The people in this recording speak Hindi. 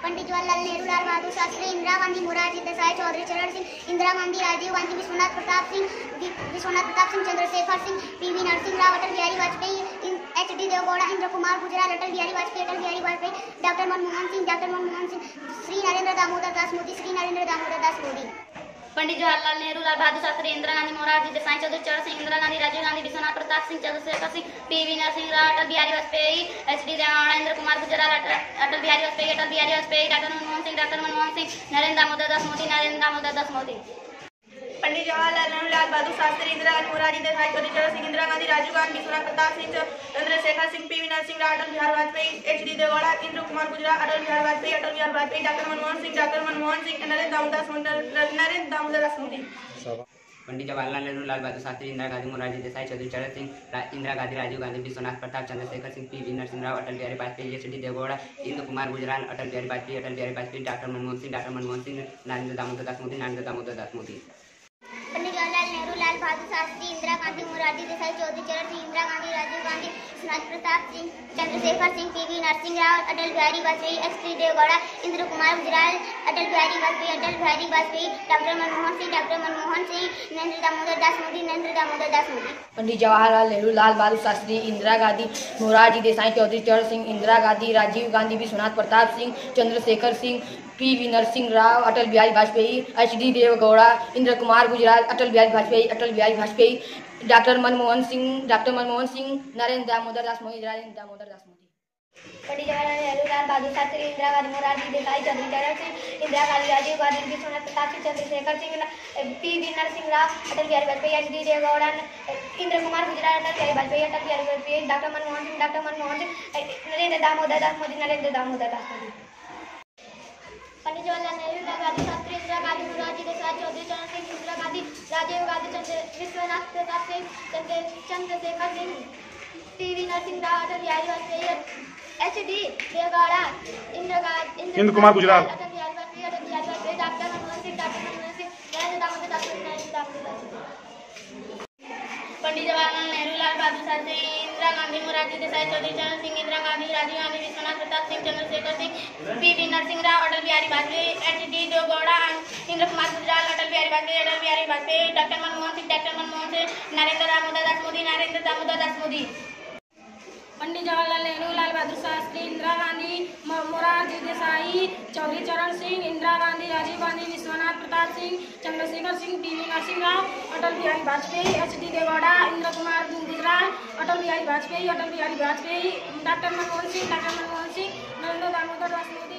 Pandit Jawaharlal Nehru, Lal Bahadur Shastri, Indira Gandhi, Morarji Desai, Chaudhary Charan Singh, Indira Gandhi, Rajiv Gandhi, Vishwanath Pratap Singh, Chandrashekhar Singh, PV Narasimha Rao, Atal Bihari Vajpayee, HD Deve Gowda, Inder Kumar Gujral, Atal Bihari Vajpayee, doctor Manmohan Singh, Shri Narendra Damodar Das Modi. Pandit Jawaharlal Nehru, Lal Bahadur Shastri, Indira Gandhi, Morarji Desai, Chaudhary Charan Singh, Indira Gandhi, Rajiv Gandhi, Vishwanath Pratap Singh, Chandrashekhar Singh, PV Narasimha Rao, Atal Bihari Vajpayee, HD Deve Gowda, Inder Kumar Gujral, Atal Bihari Vajpayee, doctor Manmohan Singh, Narendra Damodar Das Modi. Pandit Jawaharlal Nehru, Lal Bahadur Shastri, Indira Gandhi, Morarji Desai, Chaudhary Charan Singh, Indira Gandhi, Rajiv Gandhi, Vishwanath Pratap Singh, Chandrashekhar Singh, PV Narasimha Rao, Atal Bihari Vajpayee, HD Deve Gowda, Inder Kumar Gujral, Atal Bihari Vajpayee, doctor Manmohan Singh, Narendra Damodar Das Modi. Pandit Jawaharlal Nehru, Lal Bahadur Shastri, Indira Gandhi, Morarji Desai, Chaudhary Charan Singh, Indira Gandhi, Rajiv Gandhi, Vishwanath Pratap, Chandrashekhar Singh, PV Narasimha Rao, Atal Bihari Vajpayee, HD Deve Gowda, Inder Kumar Gujral, Atal Bihari Vajpayee, doctor Manmohan Singh, Narendra Damodar Das Modi. Pandit Jawaharlal Nehru, Lal Bahadur Shastri, Indira Gandhi, Morarji Desai, Chaudhary Charan Singh, Indira Gandhi, Rajiv Gandhi, Vishwanath Pratap Singh, Chandrashekhar Singh, PV Narasimha Rao, Atal Bihari Vajpayee, HD Deve Gowda, Inder Kumar Gujral, Atal Bihari Vajpayee, doctor Manmohan Singh, Narendra Damodar Das Modi. Pandit Jawaharlal Nehru, Lal Bahadur Shastri, Indira Gandhi, Morarji Desai, Chaudhary Charan Singh, Indira Gandhi, Rajiv Gandhi, Vishwanath Pratap Singh, Chandrashekhar Singh, PV Narasimha Rao, Atal Bihari Vajpayee, HD Deve Gowda, Inder Kumar Gujral, Atal Bihari Vajpayee, doctor Manmohan Singh, Narendra Damodar Das Modi. Pandit Jawaharlal Nehru, Lal Bahadur Shastri, Indira Gandhi, Morarji Desai, Chaudhary Charan Singh, Indira Gandhi, Rajiv Gandhi, Vishwanath Pratap Singh, Chandrashekhar Singh, PV Narasimha Rao, Atal Bihari Vajpayee, HD Deve Gowda, Inder Kumar Gujral, Atal Bihari Vajpayee, doctor Manmohan Singh, Narendra Damodar Das Modi. Pandit Jawaharlal Nehru, Lal Bahadur Shastri, Indira Gandhi, Morarji Desai, Chaudhary Charan Singh, Indira Gandhi, Rajiv Gandhi, Vishwanath Pratap Singh, Chandrashekhar Singh, PV Narasimha Rao, Atal Bihari Vajpayee, HD Deve Gowda, Inder Kumar Gujral, Atal Bihari Vajpayee, doctor Manmohan Singh, Narendra Damodar Das Modi. Pandit Jawaharlal Nehru, Lal Bahadur Shastri, Indira Gandhi, Morarji Desai, Chaudhary Charan Singh, Indira Gandhi, Rajiv Gandhi, Vishwanath Pratap Singh, Chandrashekhar Singh, PV Narasimha Rao, Atal Bihari Vajpayee, HD Deve Gowda, Inder Kumar Gujral, Atal Bihari Vajpayee, doctor Manmohan Singh, Narendra Damodar Das Modi. Pandit Jawaharlal Nehru, Lal Bahadur Shastri, Indira Gandhi, Morarji Desai, Chaudhary Charan Singh, Indira Gandhi, Rajiv Gandhi, Vishwanath Pratap Singh, Chandrashekhar Singh, PV Narasimha Rao, Atal Bihari Vajpayee, HD Deve Gowda, Inder Kumar Gujral, Atal Bihari Vajpayee, doctor Manmohan Singh, Narendra Damodar Das Modi.